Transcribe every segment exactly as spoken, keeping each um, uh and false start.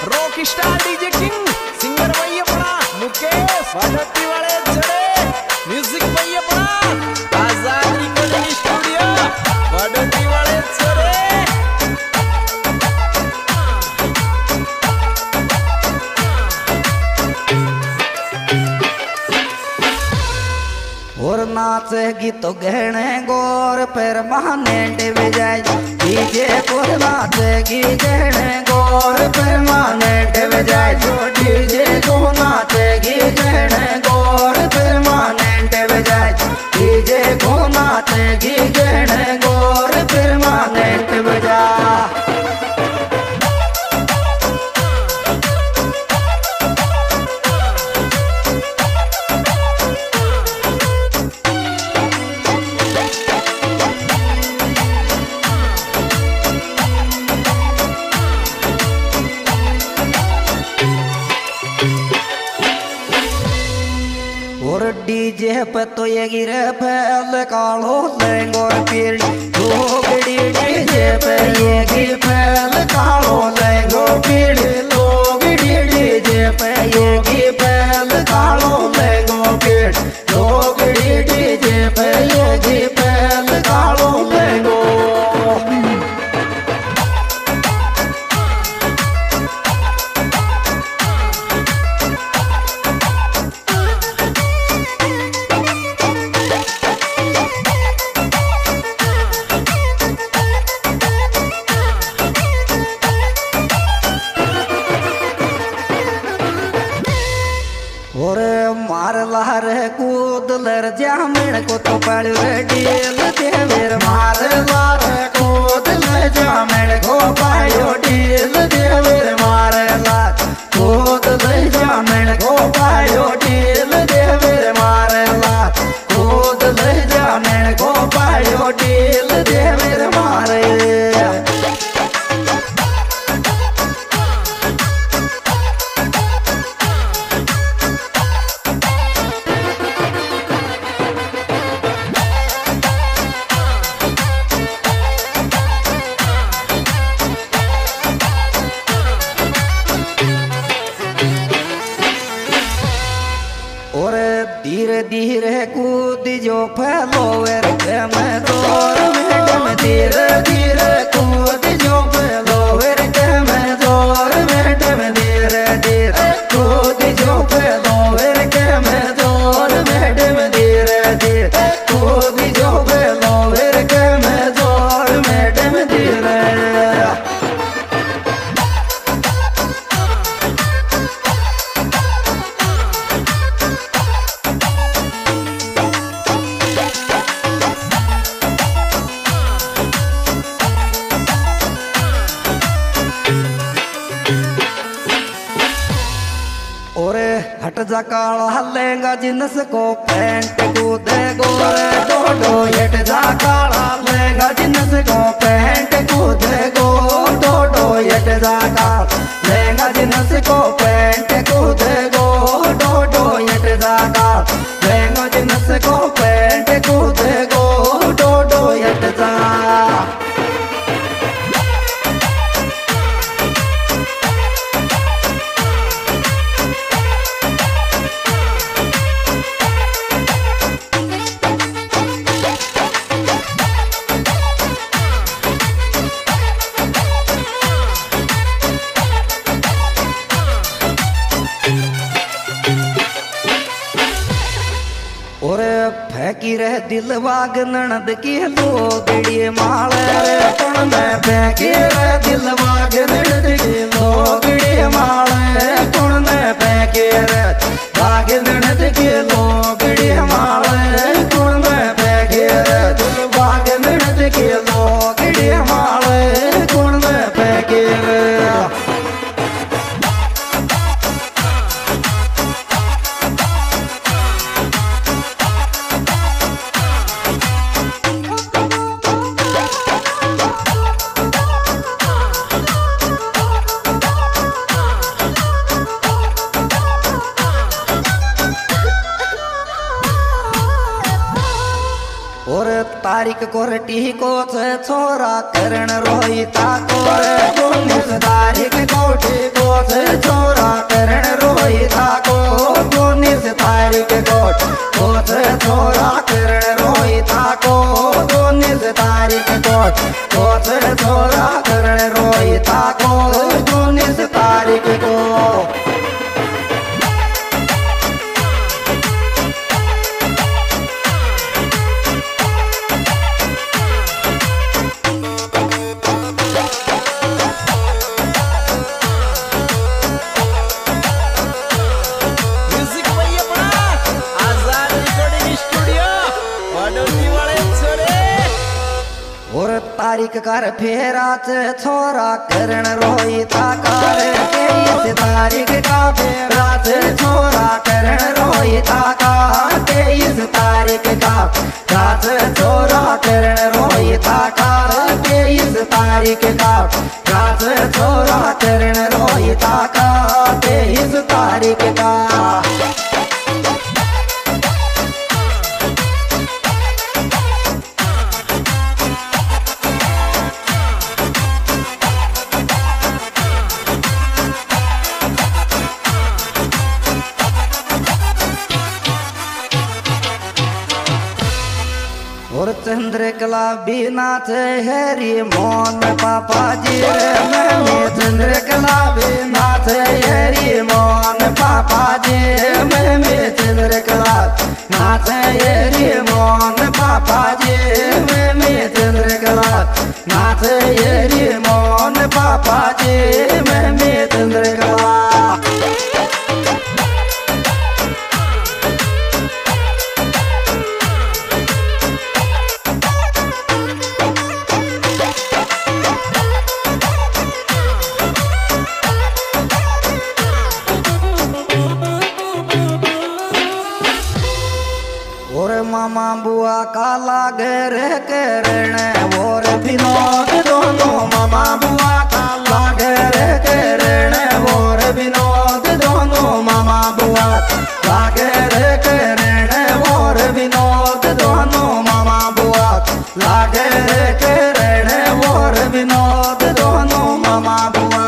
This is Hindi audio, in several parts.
Rock star DJ king singer भाई अपना मुकेश वादती वाले चले म्यूजिक भाई अपना आजाद रिकॉर्डिंग स्टूडियो वादती वाले चले और नाचेगी तो गहने गोर पर महानेंट बजाए डीजे को नाचेगी गहने गोर पर महानेंट बजाए जो डीजे को नाचेगी गहने गोर पर महानेंट बजाए डीजे को नाचेगी गहने गोर पर महानेंट बजा डीजे पे तो ये गिरे फैल कालो लेंगोर पीर लोगड़ी डीजे पे ये गिर फैल कालो लेंगो पीर लोगड़ी डीजे पे ये गिर फैल कालो लेंगो पीर लोगड़ी डीजे पे ये गिर फैल कालो लेंगो मार कूद लर जामिन को तो पड़ डील देवर मार लार कूद लर जामिन को पायो डील देवर मार लार कूद लर जामिन को पायो डील देवर मार लार कूद लर जामिन को पायो डील देवर मारे धीरे धीरे कूद जो फैलोवर में दौर मैडम धीरे धीरे कूद जो फैलोवर में दौर मैडम धीरे धीरे कूद जो फैलोवर में दौर मैडम धीरे धीरे कूद जो फैलोवर में दौर मैडम धीरे हट जा काला लेंगा जिनस को पैंट कूदे गोरे डोडो हट जा काला लेंगा जिनस को पैंट कूदे गो डोडो हट जा काला लेंगा जिनस को पैंट कूदे गो डोडो हट जा काला लेंगा जिनस को पैंट कूदे गो डोडो हट जा फेंकी रह दिल बाग ननद की लोगड़ी माल रे कौन में फेंकी रह दिल बाग ननद की लोगड़ी माल कौन में फेंकी रह बाग ननद की लोगड़ी माल कौन में फेंकी रह दिल बाग ननद की लोगड़ी माल कौन में फेंकी रह तारीख कोरटी को से छोरा करण रोहिता को रे उन्नीस तारीख कोटी को से तारीख कर फेराच छोरा करण रोई ताकार तेईस तारीख का फेराच छोरा करण रोई ताकार तेईस तारीख का रात छोरा करण रोई ताकार तेईस तारीख का रात छोरा करण रोई ताकार तेईस तारीख का और चंद्रकला बीनाथ हरि मोहन पापा जी मैं चंद्रकला बीनाथ हरि मोहन पापा जी मैं चंद्रकला नाथ हरि मोहन पापा जी मैं चंद्रकला नाथ हरि मोहन पापा जी मैं चंद्रकला मामा बुआ काला घर करण और विनोद दोनों मामा बुआ काला घर करण और विनोद दोनों मामा बुआ लागर करण और विनोद दोनों मामा बुआ लागर करण और विनोद दोनों मामा बुआ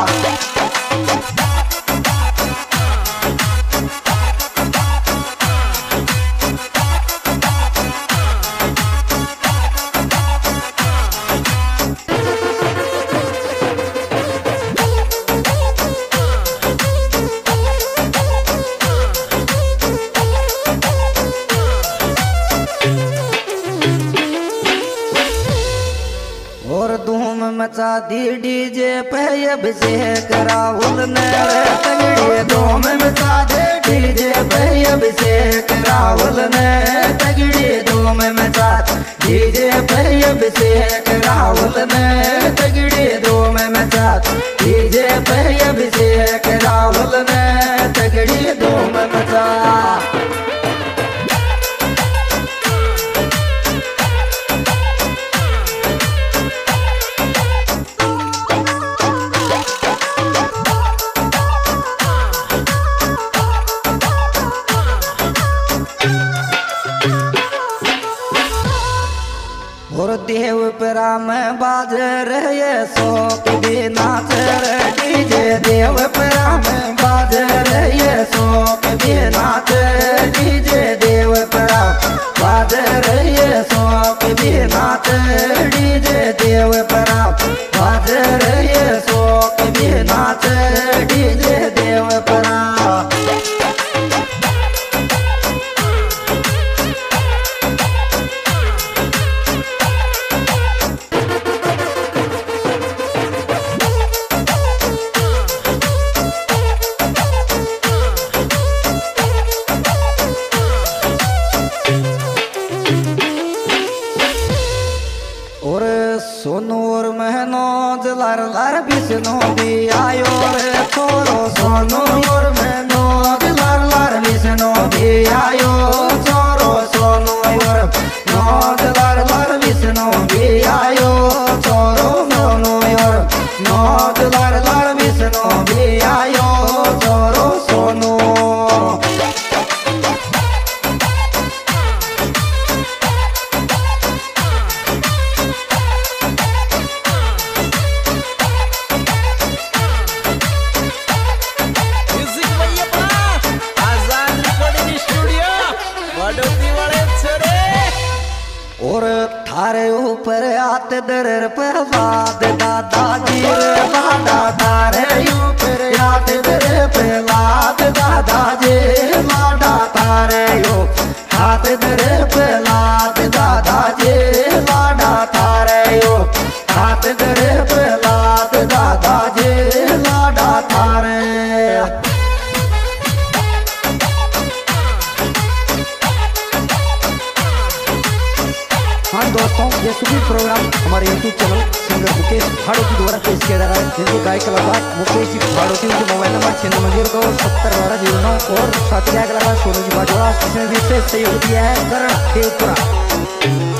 मचा दी डीजे पे अभिषेक राहुल ने तगड़ी धूम मचा दे डीजे पे अभिषेक राहुल ने तगड़ी धूम मचा डीजे पे अभिषेक राहुल ने तगड़ी धूम मचा डीजे पे अभिषेक राहुल ने तगड़ी धूम मचा और देवपुरा में बाज रहे शोक भी नाच डीजे देवपुरा में बाज रहे शोक भी नाच डीजे देवपुरा बाज रहे शोक भी नाच डीजे देवपुरा बाज रहे शोक भी नाच डीजे देवपुरा सोनू और महनो जलार लार विष्णु भी आयो रे छोरो सोनू और महनो जलार लार विष्णु भी आयो छोरो सोनू और नो जलार लार विष्णु भी आयो छोरो सोनू और नो जलार लार विष्णु भी आयो छोरो सोनू और थारे ऊपर आते दर प्रहलाद दादाजी रे लाडा थारे ऊपर आते दर प्रहलाद दादाजी लाडा थारे ऊपर हाथ दर प्रहलाद दादाजी लाडा थारे ऊपर हाथ दर प्रहलाद दादाजी लाडा थारे हाँ दोस्तों ये सुबह प्रोग्राम हमारे YouTube channel singer Mukesh Bhadoti द्वारा पेश किया जा रहा है, जिनके गायक कलाकार मुकेश जी भाड़ोती, उनके मोबाइल नंबर छियानवे जीरो दो सत्तर बारह जीरो नौ और साथी गायक कलाकार सोनू जी बाजवा, जिसने विशेष सहयोग दिया है करण देवपुरा।